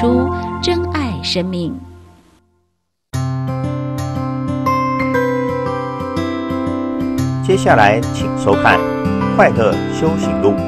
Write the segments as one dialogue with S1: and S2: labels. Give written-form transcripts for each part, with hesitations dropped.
S1: 出真爱生命。
S2: 接下来请收看《快乐修行路》。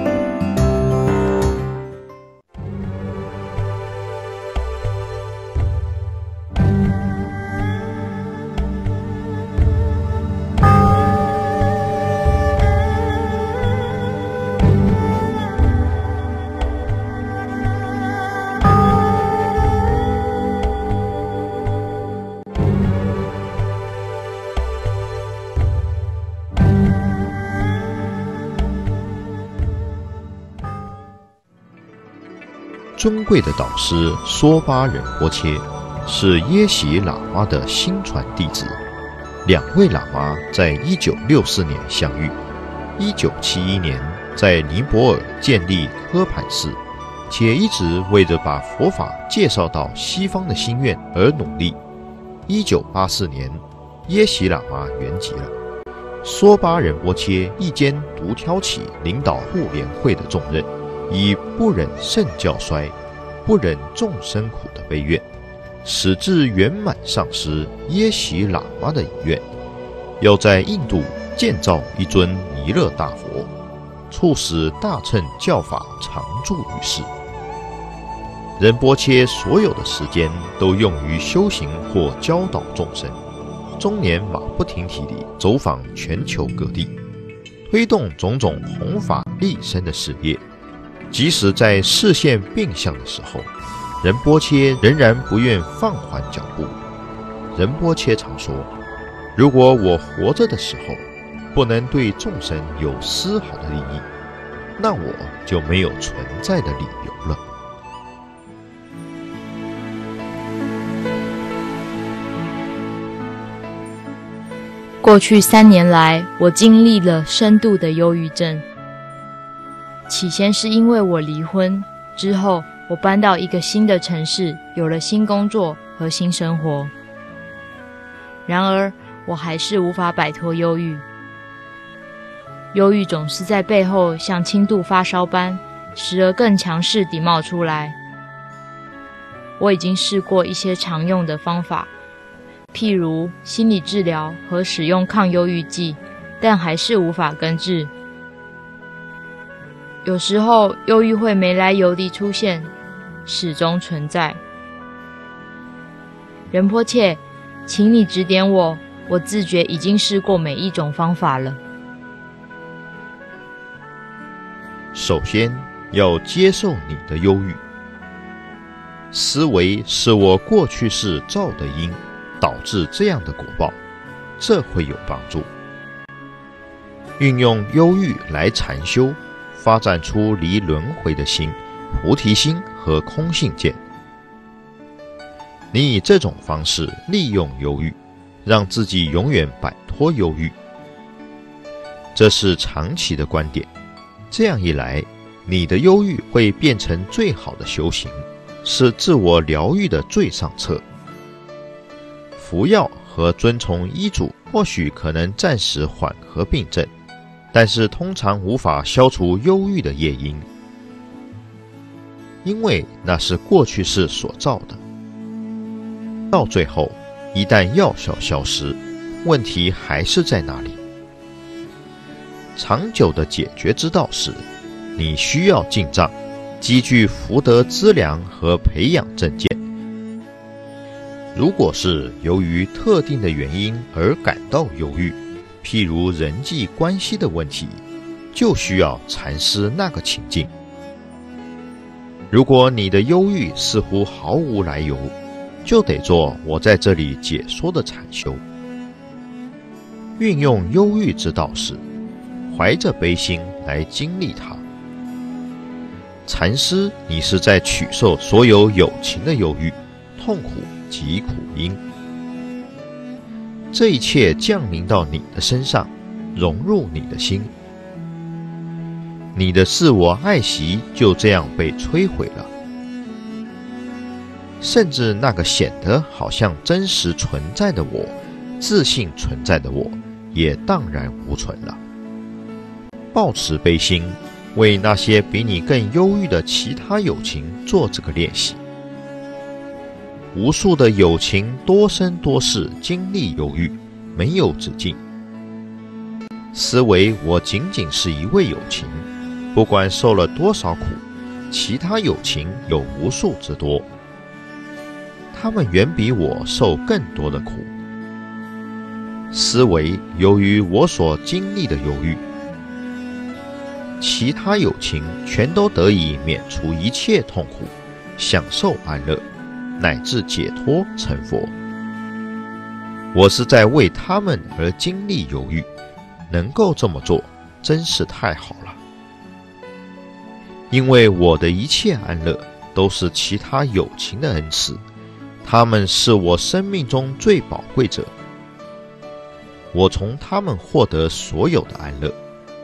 S3: 尊贵的导师梭巴仁波切是耶喜喇嘛的新传弟子，两位喇嘛在1964年相遇，1971年在尼泊尔建立科盘寺，且一直为着把佛法介绍到西方的心愿而努力。1984年，耶喜喇嘛圆寂了，梭巴仁波切一肩独挑起领导护联会的重任，以不忍圣教衰，不忍众生苦的悲愿，使至圆满上师耶喜喇嘛的遗愿，要在印度建造一尊弥勒大佛，促使大乘教法常驻于世。仁波切所有的时间都用于修行或教导众生，终年马不停蹄地走访全球各地，推动种种弘法利生的事业。即使在视线变相的时候，仁波切仍然不愿放缓脚步。仁波切常说，如果我活着的时候不能对众生有丝毫的利益，那我就没有存在的理由了。
S4: 过去3年来，我经历了深度的忧郁症。起先是因为我离婚，之后我搬到一个新的城市，有了新工作和新生活。然而，我还是无法摆脱忧郁。忧郁总是在背后像轻度发烧般，时而更强势地冒出来。我已经试过一些常用的方法，譬如心理治疗和使用抗忧郁剂，但还是无法根治。有时候忧郁会没来由地出现，始终存在。仁波切，请你指点我，我自觉已经试过每一种方法了。
S3: 首先要接受你的忧郁，思维是我过去世造的因，导致这样的果报，这会有帮助。运用忧郁来禅修，发展出离轮回的心、菩提心和空性见。你以这种方式利用忧郁，让自己永远摆脱忧郁，这是长期的观点。这样一来，你的忧郁会变成最好的修行，是自我疗愈的最上策。服药和遵从医嘱或许可能暂时缓和病症，但是通常无法消除忧郁的业因，因为那是过去世所造的。到最后，一旦药效消失，问题还是在那里。长久的解决之道是，你需要进藏，积聚福德资粮和培养正见。如果是由于特定的原因而感到忧郁，譬如人际关系的问题，就需要禅师那个情境。如果你的忧郁似乎毫无来由，就得做我在这里解说的禅修。运用忧郁之道是，怀着悲心来经历它。禅师，你是在取受所有有情的忧郁、痛苦及苦因。这一切降临到你的身上，融入你的心，你的自我爱惜就这样被摧毁了，甚至那个显得好像真实存在的我、自信存在的我，也荡然无存了。抱持悲心，为那些比你更忧郁的其他有情做这个练习。 无数的有情多生多世经历忧郁，没有止境。思维我仅仅是一位有情，不管受了多少苦，其他有情有无数之多，他们远比我受更多的苦。思维由于我所经历的忧郁，其他有情全都得以免除一切痛苦，享受安乐，乃至解脱成佛。我是在为他们而经历忧郁，能够这么做真是太好了。因为我的一切安乐都是其他有情的恩赐，他们是我生命中最宝贵者，我从他们获得所有的安乐，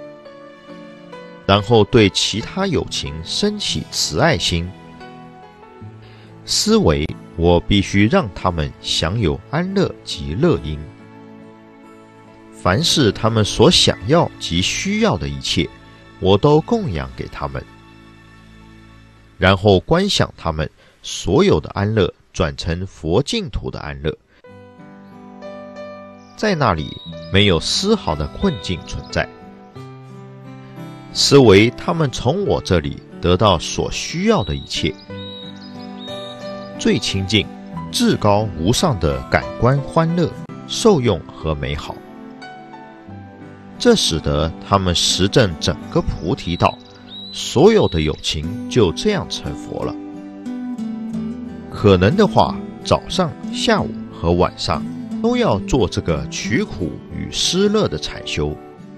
S3: 然后对其他有情升起慈爱心。思维我必须让他们享有安乐及乐因，凡是他们所想要及需要的一切，我都供养给他们，然后观想他们所有的安乐转成佛净土的安乐，在那里没有丝毫的困境存在。思维他们从我这里得到所需要的一切，最亲近、至高无上的感官欢乐、受用和美好，这使得他们实证整个菩提道，所有的有情就这样成佛了。可能的话，早上、下午和晚上都要做这个取苦与施乐的禅修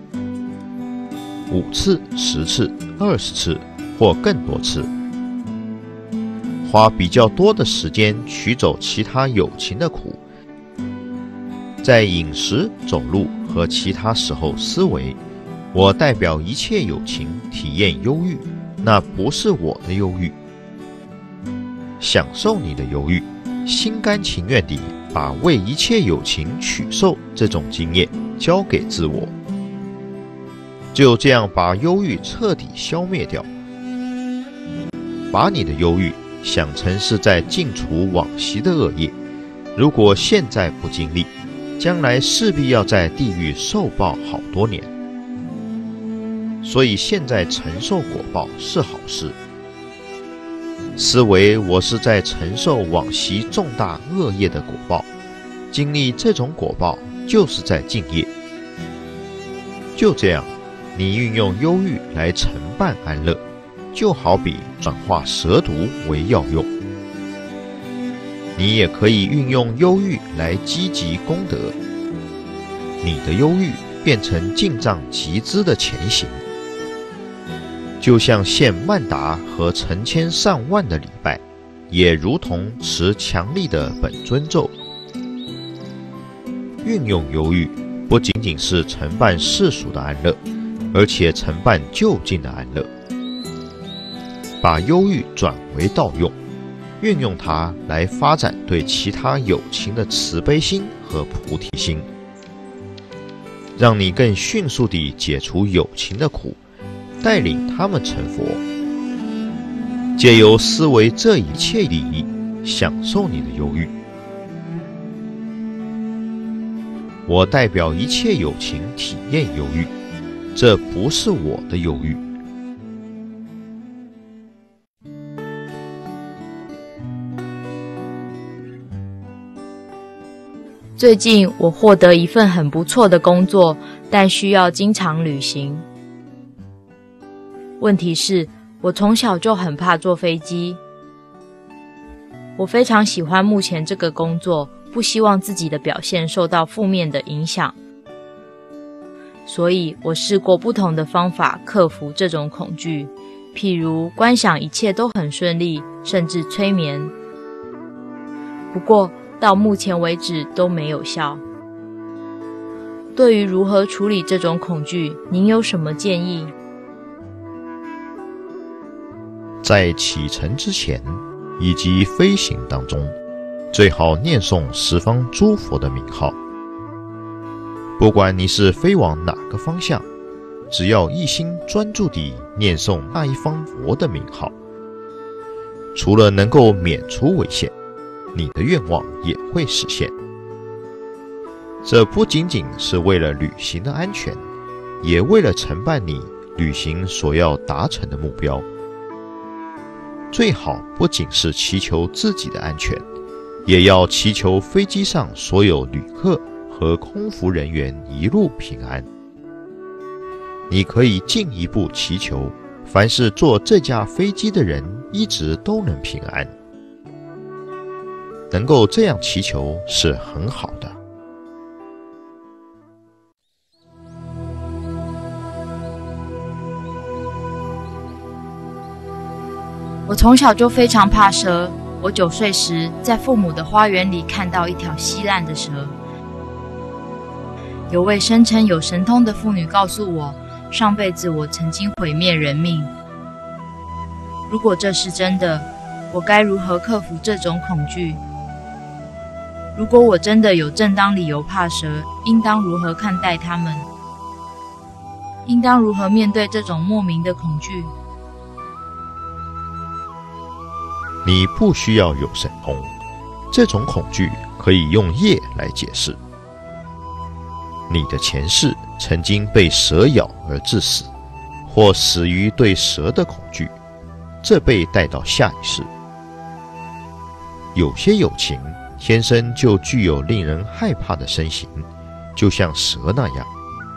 S3: ，5次、10次、20次或更多次，花比较多的时间取走其他有情的苦，在饮食、走路和其他时候思维，我代表一切有情体验忧郁，那不是我的忧郁。享受你的忧郁，心甘情愿地把为一切有情取受这种经验交给自我，就这样把忧郁彻底消灭掉。把你的忧郁想成是在净除往昔的恶业，如果现在不经历，将来势必要在地狱受报好多年。所以现在承受果报是好事。思维我是在承受往昔重大恶业的果报，经历这种果报就是在敬业。就这样，你运用忧郁来承办安乐，就好比转化蛇毒为药用。你也可以运用忧郁来积极功德，你的忧郁变成进藏集资的前行，就像献曼达和成千上万的礼拜，也如同持强力的本尊咒。运用忧郁不仅仅是承办世俗的安乐，而且承办就近的安乐，把忧郁转为道用，运用它来发展对其他有情的慈悲心和菩提心，让你更迅速地解除有情的苦，带领他们成佛。借由思维这一切利益，享受你的忧郁。我代表一切有情体验忧郁，这不是我的忧郁。
S4: 最近我获得一份很不错的工作，但需要经常旅行。问题是，我从小就很怕坐飞机。我非常喜欢目前这个工作，不希望自己的表现受到负面的影响，所以我试过不同的方法克服这种恐惧，譬如观想一切都很顺利，甚至催眠。不过到目前为止都没有效。对于如何处理这种恐惧，您有什么建议？
S3: 在启程之前以及飞行当中，最好念诵十方诸佛的名号。不管你是飞往哪个方向，只要一心专注地念诵那一方佛的名号，除了能够免除危险， 你的愿望也会实现。这不仅仅是为了旅行的安全，也为了承办你旅行所要达成的目标。最好不仅是祈求自己的安全，也要祈求飞机上所有旅客和空服人员一路平安。你可以进一步祈求，凡是坐这架飞机的人一直都能平安。能够这样祈求是很好的。
S4: 我从小就非常怕蛇。我9岁时，在父母的花园里看到一条稀烂的蛇。有位声称有神通的妇女告诉我，上辈子我曾经毁灭人命。如果这是真的，我该如何克服这种恐惧？如果我真的有正当理由怕蛇，应当如何看待它们？应当如何面对这种莫名的恐惧？
S3: 你不需要有神通，这种恐惧可以用业来解释。你的前世曾经被蛇咬而致死，或死于对蛇的恐惧，这被带到下一世。有些有情天生就具有令人害怕的身形，就像蛇那样。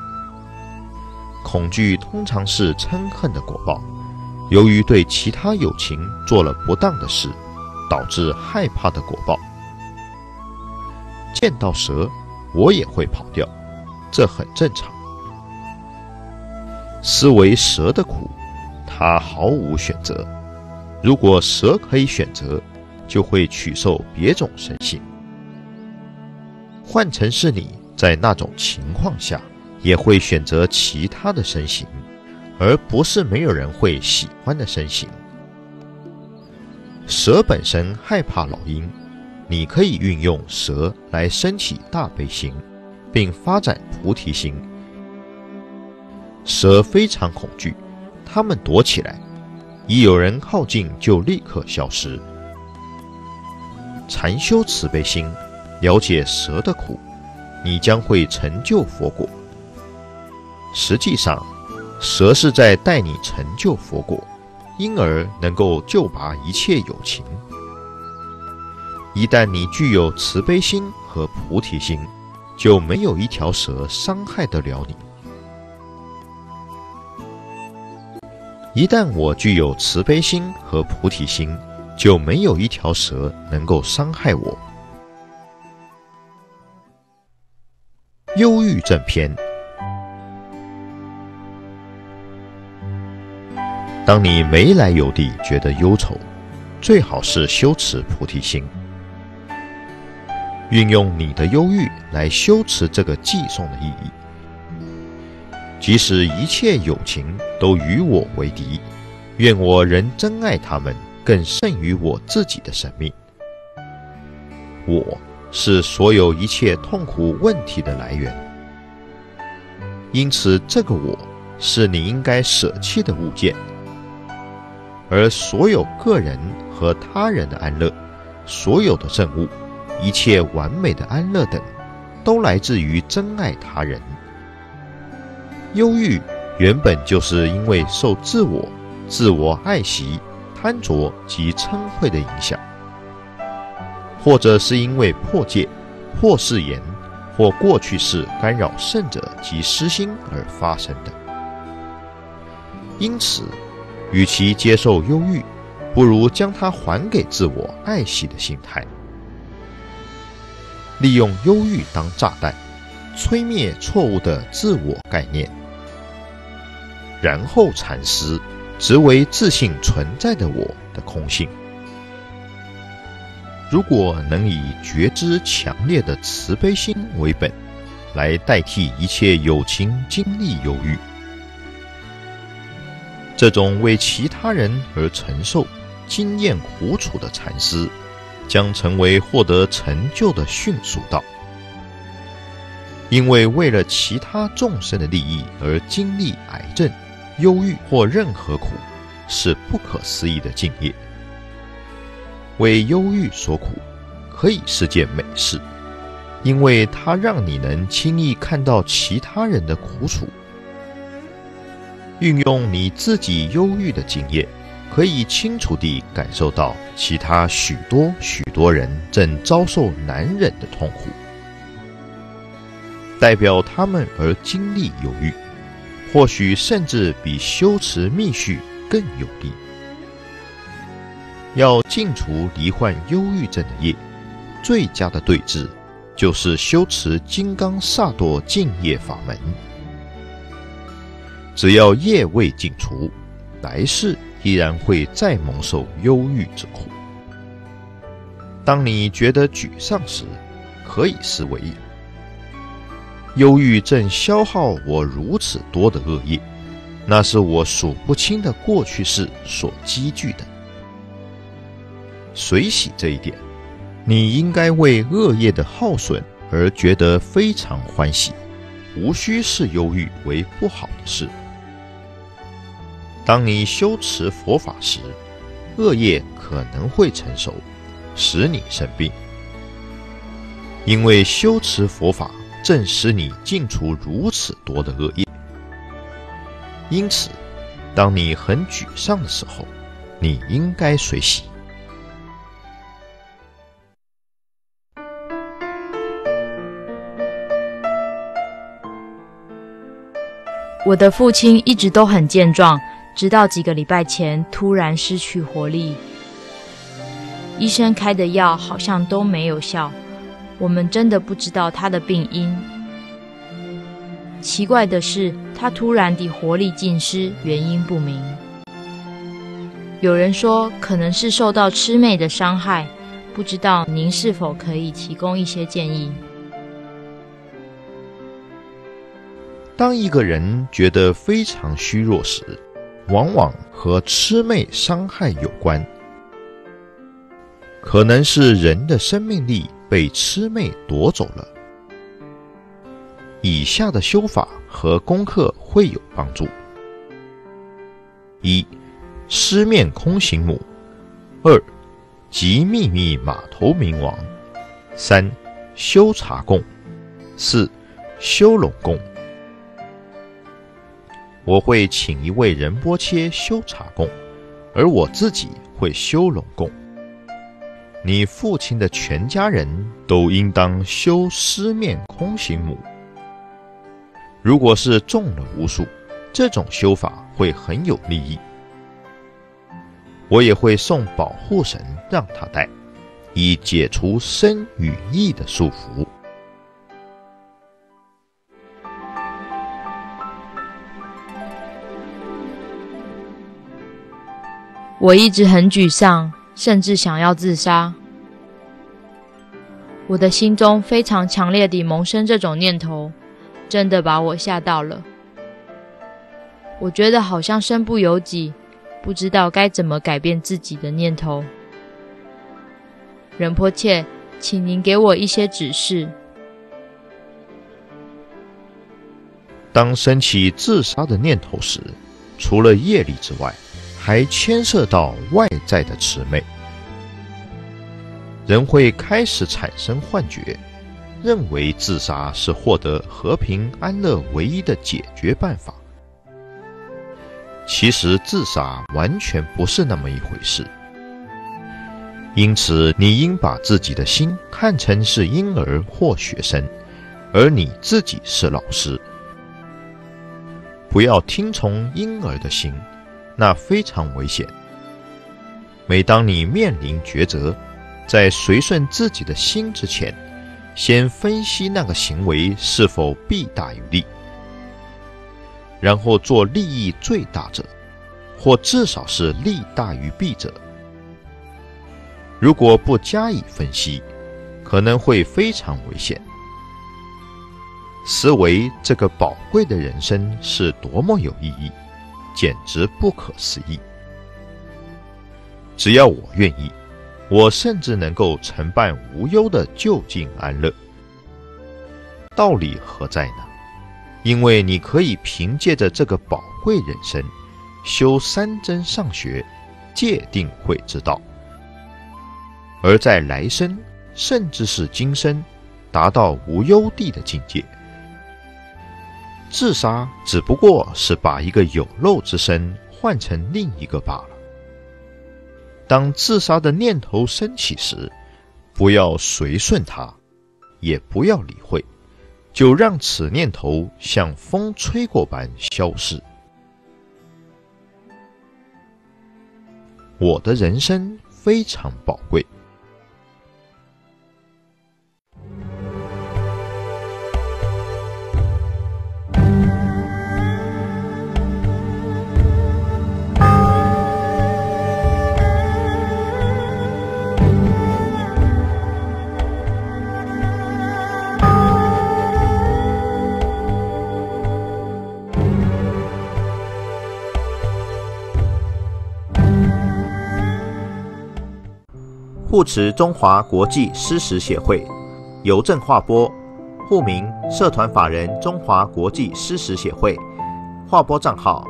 S3: 恐惧通常是嗔恨的果报，由于对其他有情做了不当的事，导致害怕的果报。见到蛇，我也会跑掉，这很正常。思为蛇的苦，它毫无选择。如果蛇可以选择，就会取受别种身形。换成是你，在那种情况下，也会选择其他的身形，而不是没有人会喜欢的身形。蛇本身害怕老鹰，你可以运用蛇来升起大悲心，并发展菩提心。蛇非常恐惧，它们躲起来，一有人靠近就立刻消失。禅修慈悲心，了解蛇的苦，你将会成就佛果。实际上，蛇是在带你成就佛果，因而能够救拔一切有情。一旦你具有慈悲心和菩提心，就没有一条蛇伤害得了你。一旦我具有慈悲心和菩提心，就没有一条蛇能够伤害我。忧郁症篇。当你没来由地觉得忧愁，最好是修持菩提心，运用你的忧郁来修持这个寄送的意义。即使一切有情都与我为敌，愿我仍珍爱他们，更胜于我自己的生命。我是所有一切痛苦问题的来源，因此这个我是你应该舍弃的物件。而所有个人和他人的安乐，所有的证物，一切完美的安乐等，都来自于珍爱他人。忧郁原本就是因为受自我爱惜、贪着及嗔恚的影响，或者是因为破戒、或誓言，或过去世干扰圣者及失心而发生的。因此，与其接受忧郁，不如将它还给自我爱惜的心态。利用忧郁当炸弹，摧灭错误的自我概念，然后禅思只为自信存在的我的空性。如果能以觉知强烈的慈悲心为本，来代替一切有情经历忧郁，这种为其他人而承受、经验苦楚的禅思，将成为获得成就的迅速道。因为为了其他众生的利益而经历癌症、忧郁或任何苦，是不可思议的敬业。为忧郁所苦， 可以是件美事，因为它让你能轻易看到其他人的苦楚。运用你自己忧郁的经验，可以清楚地感受到其他许多人正遭受难忍的痛苦，代表他们而经历忧郁，或许甚至比修持密续更有利。要净除罹患忧郁症的业，最佳的对治就是修持金刚萨埵净业法门。只要业未净除，来世依然会再蒙受忧郁之苦。当你觉得沮丧时，可以思维：忧郁正消耗我如此多的恶业，那是我数不清的过去世所积聚的。随喜这一点，你应该为恶业的耗损而觉得非常欢喜，无需视忧郁为不好的事。当你修持佛法时，恶业可能会成熟，使你生病。因为修持佛法正使你净除如此多的恶业，因此，当你很沮丧的时候，你应该随喜。
S4: 我的父亲一直都很健壮，直到几个礼拜前突然失去活力。医生开的药好像都没有效，我们真的不知道他的病因。奇怪的是，他突然地活力尽失，原因不明。有人说可能是受到魑魅的伤害，不知道您是否可以提供一些建议？
S3: 当一个人觉得非常虚弱时，往往和魑魅伤害有关，可能是人的生命力被魑魅夺走了。以下的修法和功课会有帮助：一、狮面空行母；二、即秘密马头明王；三、修茶供；四、修龙供。我会请一位仁波切修茶供，而我自己会修龙供。你父亲的全家人都应当修狮面空行母。如果是中了巫术，这种修法会很有利益。我也会送保护绳让他戴，以解除身与意的束缚。
S4: 我一直很沮丧，甚至想要自杀。我的心中非常强烈地萌生这种念头，真的把我吓到了。我觉得好像身不由己，不知道该怎么改变自己的念头。仁波切，请您给我一些指示。
S3: 当升起自杀的念头时，除了业力之外，还牵涉到外在的魑魅。人会开始产生幻觉，认为自杀是获得和平安乐唯一的解决办法。其实自杀完全不是那么一回事。因此，你应把自己的心看成是婴儿或学生，而你自己是老师。不要听从婴儿的心，那非常危险。每当你面临抉择，在随顺自己的心之前，先分析那个行为是否弊大于利，然后做利益最大者，或至少是利大于弊者。如果不加以分析，可能会非常危险。思维这个宝贵的人生是多么有意义，简直不可思议。只要我愿意，我甚至能够承办无忧的就近安乐。道理何在呢？因为你可以凭借着这个宝贵人生，修三真上学，戒定慧之道，而在来生甚至是今生，达到无忧地的境界。自杀只不过是把一个有肉之身换成另一个罢了。当自杀的念头升起时，不要随顺它，也不要理会，就让此念头像风吹过般消逝。我的人生非常宝贵。
S2: 护持中华国际诗实协会，邮政划拨，户名社团法人中华国际诗实协会，划拨账号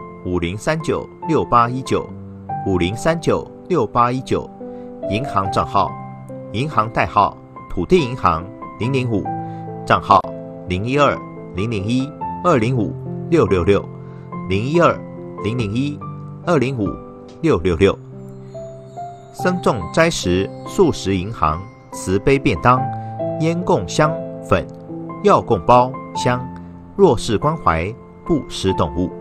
S2: 5039681950396819，银行账号银行代号土地银行005，账号012-001-266，012-001-205-666。僧众斋食素食银行，慈悲便当，烟供香粉，药供包香，弱势关怀，不施动物。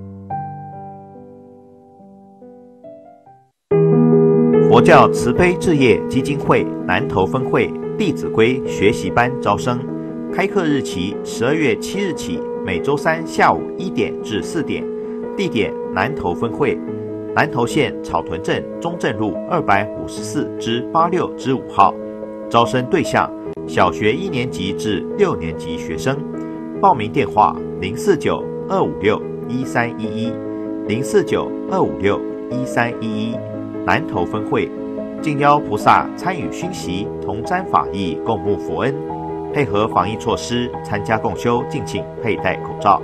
S2: 佛教慈悲置业基金会南投分会弟子规学习班招生，开课日期12月7日起，每周三下午1点至4点，地点南投分会，南投县草屯镇中正路254-86-5号，招生对象小学1年级至6年级学生，报名电话049-256-1311，049-256-1311，南投分会，敬邀菩萨参与熏习，同沾法益，共沐佛恩，配合防疫措施参加共修，敬请佩戴口罩。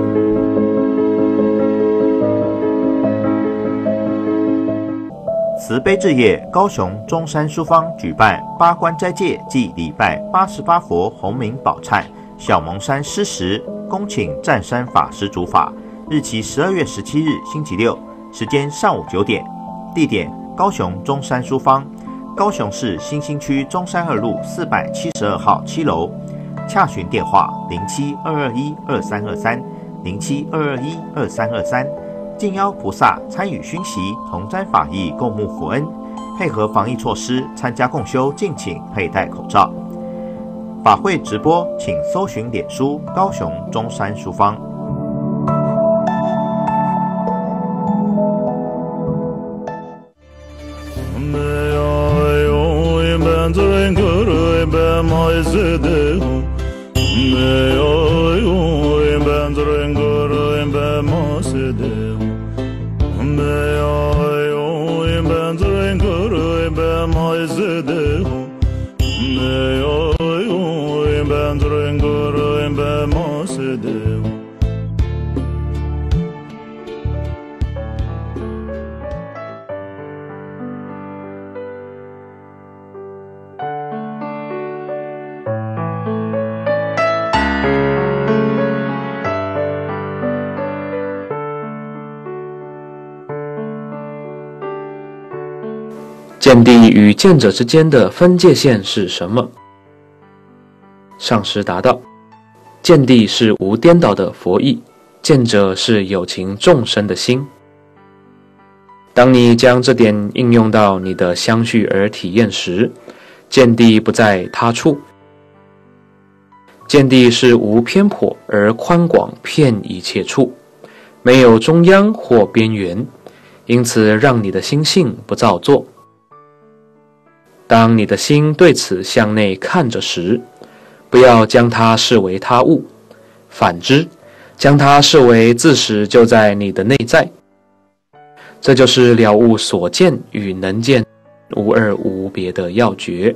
S2: 慈悲置业高雄中山书坊举办八关斋戒暨礼拜88佛洪名宝忏小蒙山施食，恭请湛山法师主法，日期12月17日星期六，时间上午9点，地点高雄中山书坊，高雄市新兴区中山2路472号7楼，洽询电话07-221-2323，07-221-2323，敬邀菩萨参与熏习，同沾法益，共沐佛恩，配合防疫措施参加共修，敬请佩戴口罩。法会直播请搜寻脸书高雄中山书坊。
S5: 见地与见者之间的分界线是什么？上师答道：见地是无颠倒的佛意，见者是有情众生的心。当你将这点应用到你的相续而体验时，见地不在他处。见地是无偏颇而宽广，遍一切处，没有中央或边缘，因此让你的心性不造作。当你的心对此向内看着时，不要将它视为他物，反之，将它视为自始就在你的内在。这就是了悟所见与能见无二无别的要诀。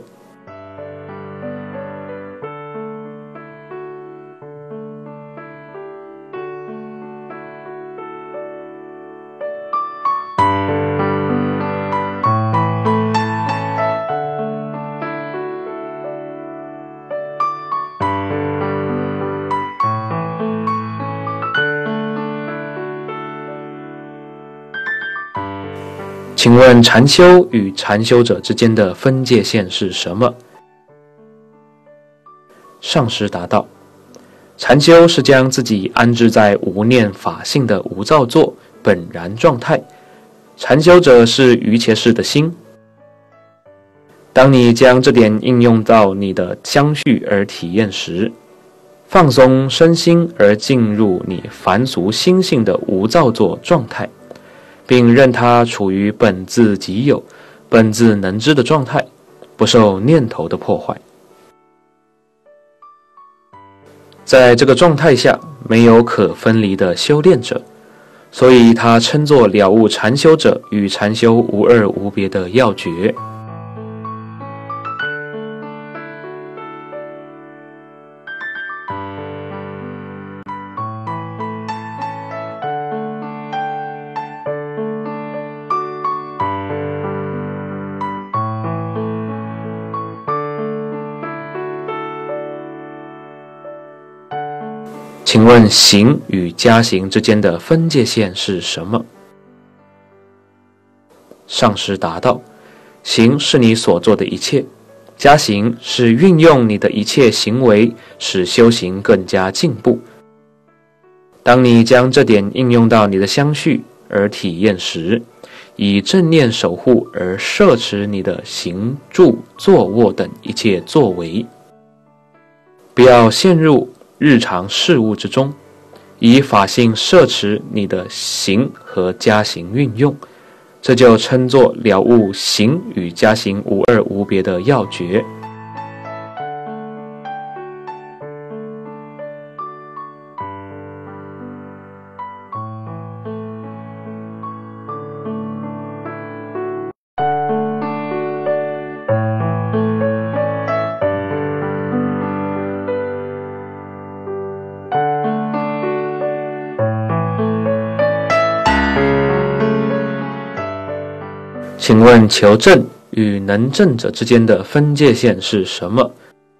S5: 请问禅修与禅修者之间的分界线是什么？上师答道：禅修是将自己安置在无念法性的无造作本然状态，禅修者是瑜伽士的心。当你将这点应用到你的相续而体验时，放松身心而进入你凡俗心性的无造作状态，并任它处于本自即有、本自能知的状态，不受念头的破坏。在这个状态下，没有可分离的修炼者，所以他称作了悟禅修者与禅修无二无别的要诀。请问行与加行之间的分界线是什么？上师答道：行是你所做的一切，加行是运用你的一切行为，使修行更加进步。当你将这点应用到你的相续而体验时，以正念守护而摄持你的行住坐卧等一切作为，不要陷入日常事物之中，以法性摄持你的行和加行运用，这就称作了悟行与加行无二无别的要诀。请问求证与能证者之间的分界线是什么？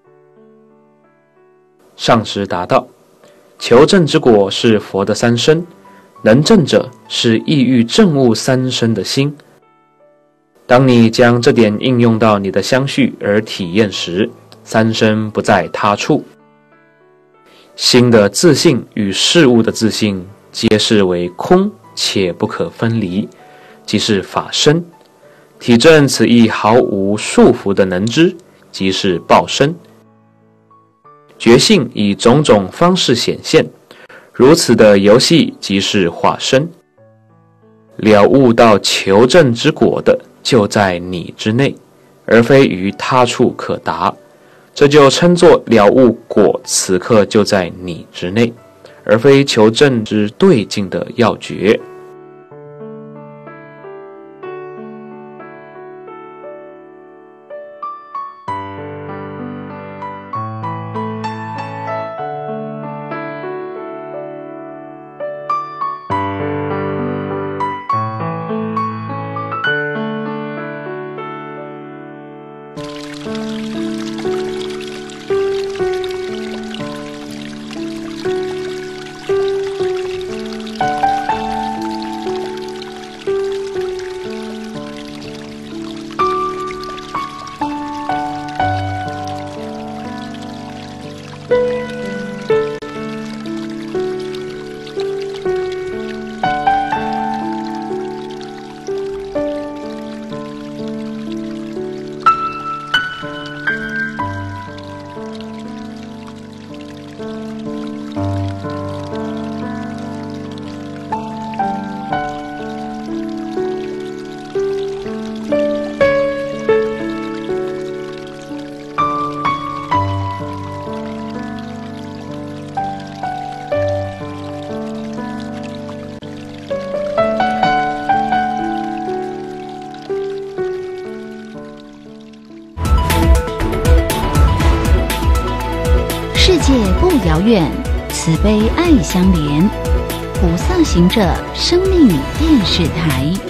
S5: 上师答道：求证之果是佛的三身，能证者是意欲证悟三身的心。当你将这点应用到你的相续而体验时，三身不在他处，心的自性与事物的自性皆视为空且不可分离，即是法身。体证此意毫无束缚的能知，即是报身。觉性以种种方式显现，如此的游戏即是化身。了悟到求证之果的就在你之内，而非于他处可达，这就称作了悟果此刻就在你之内，而非求证之对境的要诀。
S1: 世界不遥远，慈悲爱相连。菩萨行者生命电视台。